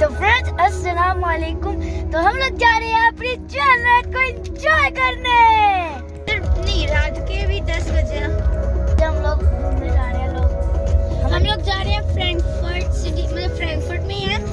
तो फ्रेंड्स अस्सलाम वालेकुम। तो हम लोग जा रहे हैं अपनी रात को एंजॉय करने। नहीं, रात के भी 10 बजे हम लोग घूमने जा रहे हैं। हम लोग जा रहे हैं फ्रैंकफर्ट सिटी, मतलब फ्रैंकफर्ट में ही है।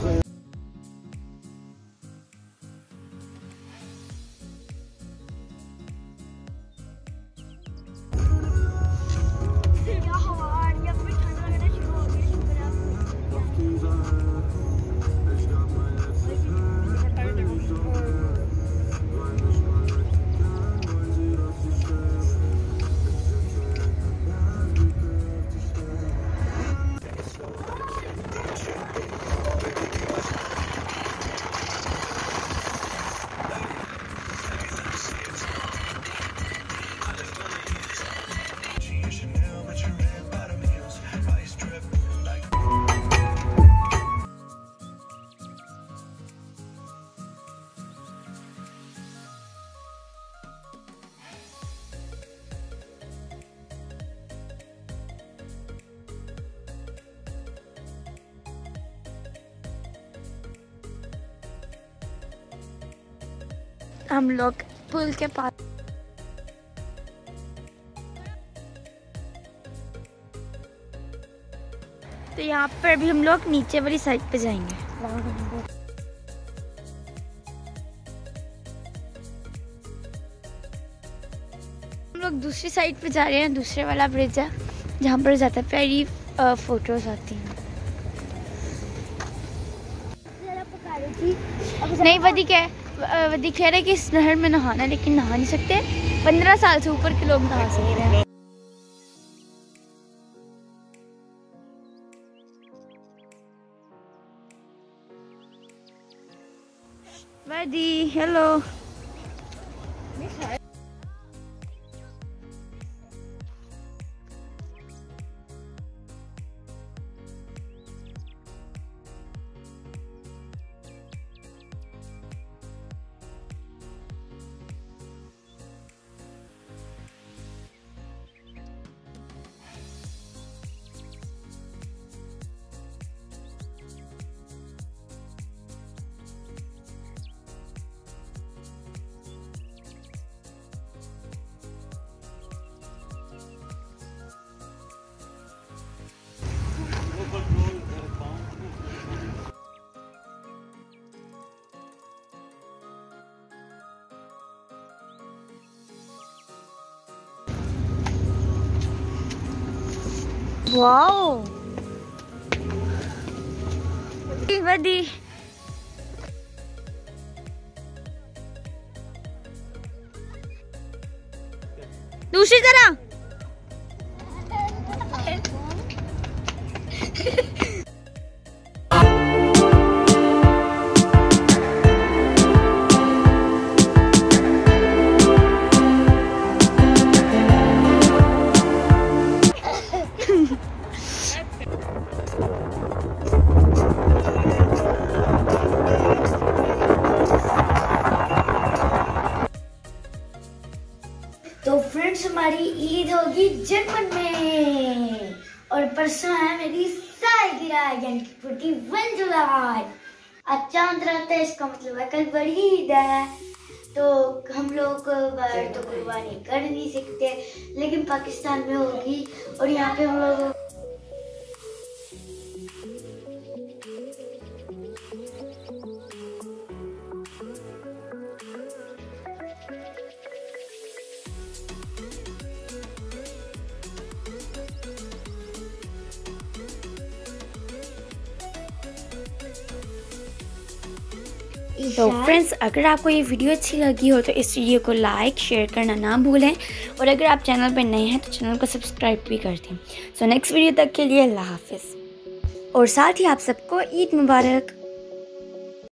हम लोग पुल के पास तो यहाँ पर भी हम लोग नीचे वाली साइड पे जाएंगे। हम लोग दूसरी साइड पे जा रहे हैं। दूसरे वाला ब्रिज है जहाँ पर ज़्यादा प्यारी फोटोज आती हैं। नहीं वदी क्या है, वदी कह रहे हैं कि इस नहर में नहाना, लेकिन नहा नहीं सकते। 15 साल से ऊपर के लोग नहा सकते हैं। वदी हेलो। वाओ वदी दूसरी तरह तो फ्रेंड्स हमारी ईद होगी जर्मन में और परसों है मेरी सालगिरह यानी कि 41 जुलाई। आज चांद रात है, इसका मतलब है कल बड़ी ईद है। तो हम लोग बाहर तो कुर्बानी कर नहीं सकते, लेकिन पाकिस्तान में होगी और यहाँ पे हम लोग तो फ्रेंड्स अगर आपको ये वीडियो अच्छी लगी हो तो इस वीडियो को लाइक शेयर करना ना भूलें, और अगर आप चैनल पर नए हैं तो चैनल को सब्सक्राइब भी कर दें। सो नेक्स्ट वीडियो तक के लिए अल्लाह हाफिज़, और साथ ही आप सबको ईद मुबारक।